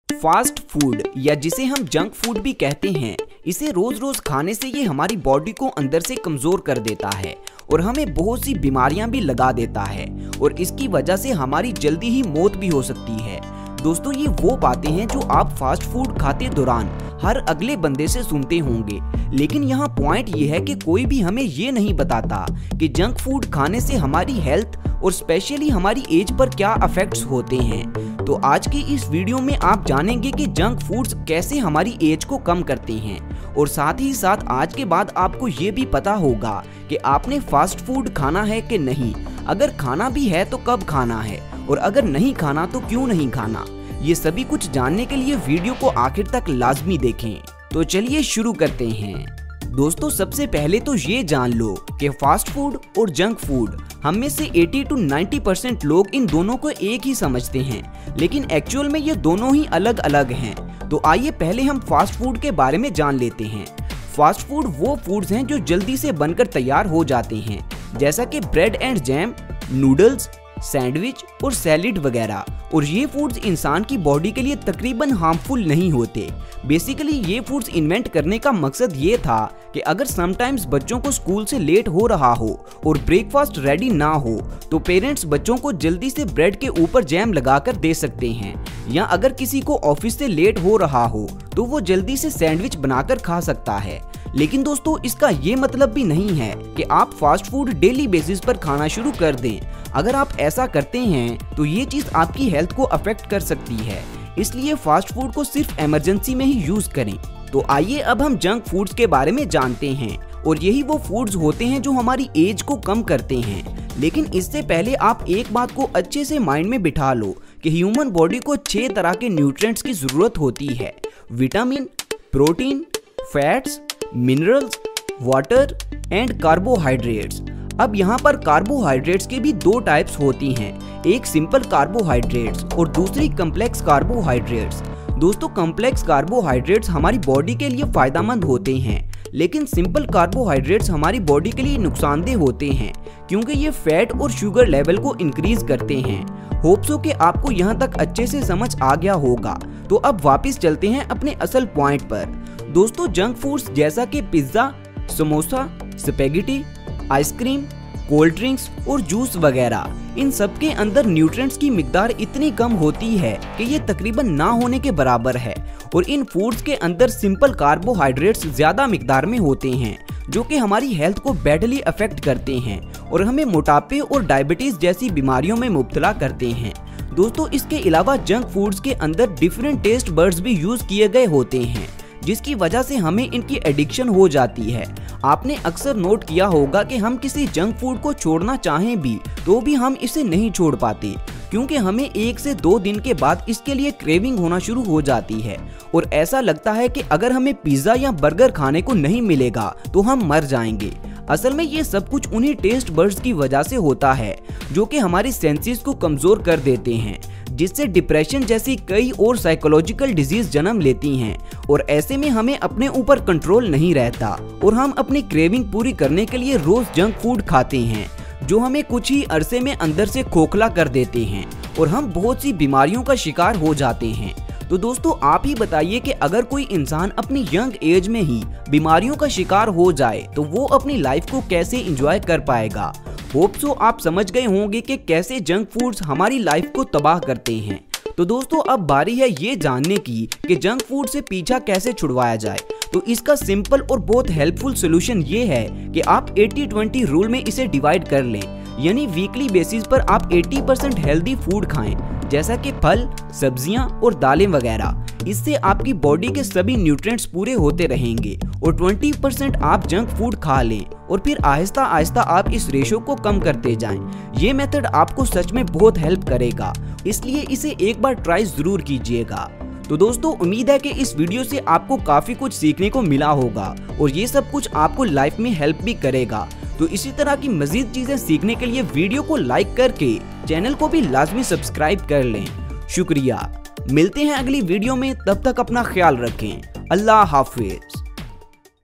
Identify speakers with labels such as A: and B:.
A: Fast food या जिसे हम जंक फूड भी कहते हैं, इसे रोज रोज खाने से ये हमारी बॉडी को अंदर से कमजोर कर देता है और हमें बहुत सी बीमारियां भी लगा देता है और इसकी वजह से हमारी जल्दी ही मौत भी हो सकती है। दोस्तों, ये वो बातें हैं जो आप फास्ट फूड खाते दौरान हर अगले बंदे से सुनते होंगे, लेकिन यहाँ पॉइंट ये है कि कोई भी हमें ये नहीं बताता कि जंक फूड खाने से हमारी हेल्थ और स्पेशली हमारी एज पर क्या इफेक्ट्स होते हैं। तो आज की इस वीडियो में आप जानेंगे कि जंक फूड्स कैसे हमारी एज को कम करते हैं और साथ ही साथ आज के बाद आपको ये भी पता होगा कि आपने फास्ट फूड खाना है कि नहीं, अगर खाना भी है तो कब खाना है और अगर नहीं खाना तो क्यों नहीं खाना। ये सभी कुछ जानने के लिए वीडियो को आखिर तक लाजमी देखें। तो चलिए शुरू करते हैं। दोस्तों, सबसे पहले तो ये जान लो कि फास्ट फूड और जंक फूड हम में से 80 to 90% लोग इन दोनों को एक ही समझते हैं, लेकिन एक्चुअल में ये दोनों ही अलग अलग हैं। तो आइए पहले हम फास्ट फूड के बारे में जान लेते हैं। फास्ट फूड वो फूड्स हैं जो जल्दी से बनकर तैयार हो जाते हैं, जैसा कि bread and jam, noodles, sandwich और सैलेड वगैरह। और ये फूड्स इंसान की बॉडी के लिए तकरीबन हार्मफुल नहीं होते। बेसिकली ये फूड्स इन्वेंट करने का मकसद ये था कि अगर समटाइम्स बच्चों को स्कूल से लेट हो रहा हो और ब्रेकफास्ट रेडी ना हो तो पेरेंट्स बच्चों को जल्दी से ब्रेड के ऊपर जैम लगाकर दे सकते हैं, या अगर किसी को ऑफिस से लेट हो रहा हो तो वो जल्दी से सैंडविच बनाकर खा सकता है। लेकिन दोस्तों, इसका ये मतलब भी नहीं है कि आप फास्ट फूड डेली बेसिस पर खाना शुरू कर दें। अगर आप ऐसा करते हैं तो ये चीज आपकी हेल्थ को अफेक्ट कर सकती है, इसलिए फास्ट फूड को सिर्फ इमरजेंसी में ही यूज करें। तो आइए अब हम जंक फूड्स के बारे में जानते हैं, और यही वो फूड्स होते हैं जो हमारी एज को कम करते हैं। लेकिन इससे पहले आप एक बात को अच्छे से माइंड में बिठा लो कि ह्यूमन बॉडी को 6 तरह के न्यूट्रिएंट्स की जरूरत होती है: vitamin, protein, fats, minerals, water and carbohydrates. अब यहाँ पर कार्बोहाइड्रेट्स के भी 2 टाइप्स होती हैं, एक सिंपल कार्बोहाइड्रेट्स और दूसरी कॉम्प्लेक्स कार्बोहाइड्रेट्स। दोस्तों, कॉम्प्लेक्स कार्बोहाइड्रेट्स हमारी बॉडी के लिए फायदेमंद होते हैं, लेकिन सिंपल कार्बोहाइड्रेट्स हमारी बॉडी के लिए नुकसानदेह होते हैं क्योंकि ये फैट और शुगर लेवल को इंक्रीज करते हैं। होप सो कि आपको यहाँ तक अच्छे से समझ आ गया होगा। तो अब वापस चलते हैं अपने असल पॉइंट पर। दोस्तों, जंक फूड्स जैसा कि pizza, samosa, spaghetti, ice cream, cold drinks और जूस वगैरह, इन सब के अंदर न्यूट्रिएंट्स की मिकदार इतनी कम होती है कि ये तकरीबन ना होने के बराबर है। और इन फूड्स के अंदर सिंपल कार्बोहाइड्रेट्स ज्यादा मिकदार में होते हैं जो कि हमारी हेल्थ को बैडली अफेक्ट करते हैं और हमें मोटापे और डायबिटीज जैसी बीमारियों में मुब्तला करते हैं। दोस्तों, इसके अलावा जंक फूड्स के अंदर डिफरेंट टेस्ट बड्स भी यूज किए गए होते हैं, जिसकी वजह से हमें इनकी एडिक्शन हो जाती है। आपने अक्सर नोट किया होगा कि हम किसी जंक फूड को छोड़ना चाहें भी तो भी हम इसे नहीं छोड़ पाते, क्योंकि हमें 1 से 2 दिन के बाद इसके लिए क्रेविंग होना शुरू हो जाती है और ऐसा लगता है कि अगर हमें पिज्जा या बर्गर खाने को नहीं मिलेगा तो हम मर जाएंगे। असल में ये सब कुछ उन्हीं टेस्ट बड्स की वजह से होता है जो कि हमारी सेंसेस को कमजोर कर देते हैं, जिससे डिप्रेशन जैसी कई और साइकोलॉजिकल डिजीज जन्म लेती हैं। और ऐसे में हमें अपने ऊपर कंट्रोल नहीं रहता और हम अपनी क्रेविंग पूरी करने के लिए रोज जंक फूड खाते हैं, जो हमें कुछ ही अरसे में अंदर से खोखला कर देते हैं और हम बहुत सी बीमारियों का शिकार हो जाते हैं। तो दोस्तों, आप ही बताइए कि अगर कोई इंसान अपनी यंग एज में ही बीमारियों का शिकार हो जाए तो वो अपनी लाइफ को कैसे एंजॉय कर पाएगा। होप सो आप समझ गए होंगे कि कैसे जंक फूड्स हमारी लाइफ को तबाह करते हैं। तो दोस्तों, अब बारी है ये जानने की कि जंक फूड से पीछा कैसे छुड़वाया जाए। तो इसका सिंपल और बहुत हेल्पफुल सोल्यूशन ये है कि आप 80-20 रूल में इसे डिवाइड कर लें, यानी वीकली बेसिस पर आप 80% हेल्दी फूड खाएं, जैसा कि फल, सब्जियां और दालें वगैरह। इससे आपकी बॉडी के सभी न्यूट्रिएंट्स पूरे होते रहेंगे और 20% आप जंक फूड खा लें और फिर आहिस्ता आहिस्ता आप इस रेशो को कम करते जाएं। ये मेथड आपको सच में बहुत हेल्प करेगा, इसलिए इसे एक बार ट्राई जरूर कीजिएगा। तो दोस्तों, उम्मीद है कि इस वीडियो से आपको काफी कुछ सीखने को मिला होगा और ये सब कुछ आपको लाइफ में हेल्प भी करेगा। तो इसी तरह की मजीद चीजें सीखने के लिए वीडियो को लाइक करके चैनल को भी लाजमी सब्सक्राइब कर लें। शुक्रिया। मिलते हैं अगली वीडियो में, तब तक अपना ख्याल रखें। अल्लाह हाफिज।